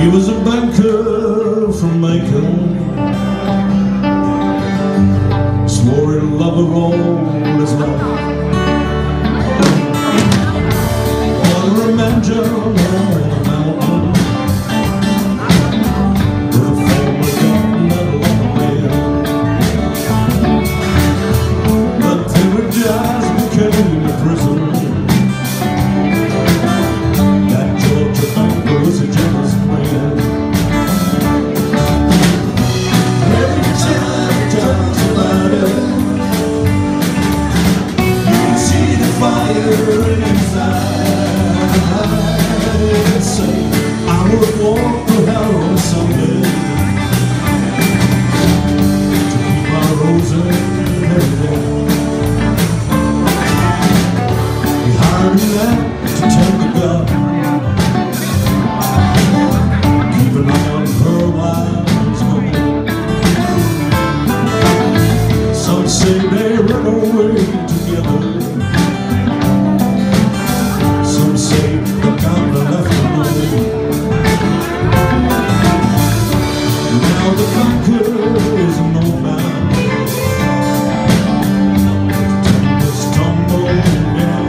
He was a banker from Macon, swore he'd love her all his life. On a mansion on a mountain, with a former governor on the but Paradise became a prison. That Georgia banker was a jealous man. Every time he talks about it, you can see the fire in his eyes. Say, I would walk through hell someday to keep my rose every day. We hired him out to tend the gun, keep an eye on her while he's gone. Some say they run away together, some say the God left alone. Now the conqueror is an old man, tempers tumble down.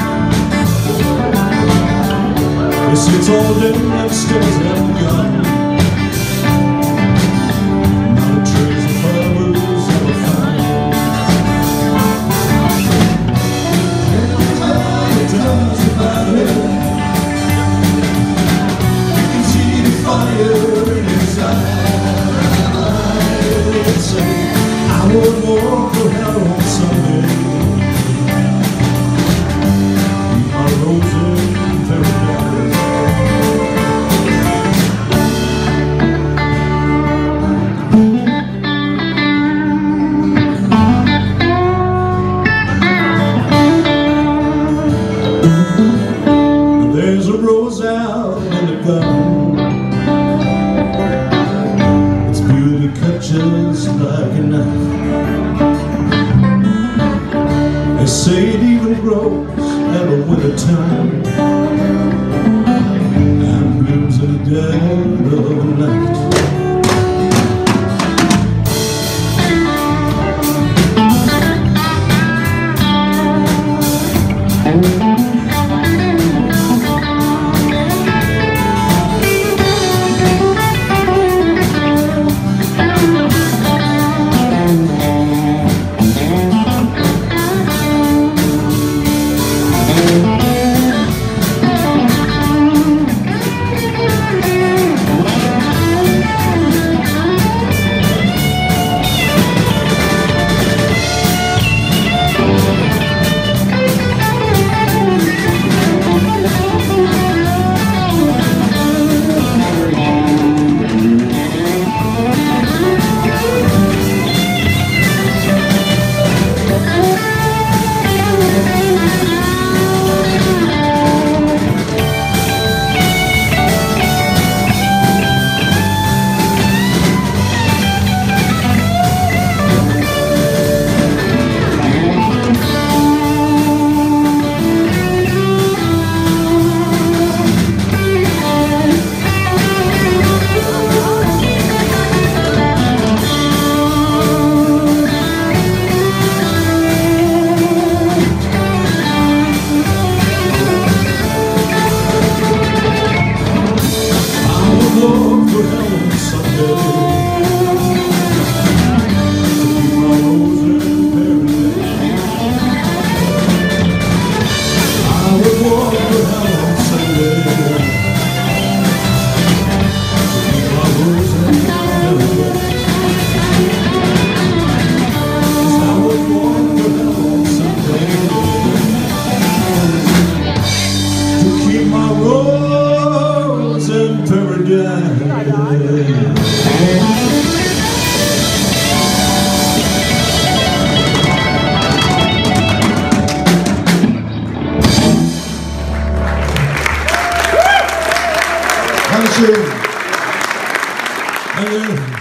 He sits all day and stares at the gun. Not a trace of flowers ever found. Every time he talks about it, you can see the fire in his eyes. Say, I would walk through hell on Sunday, keep my rose in paradise. There's a rose out in the garden, its beauty cut just like a knife. They say it even grows at the winter time and blooms in the dead of the night. Dankeschön. Danke.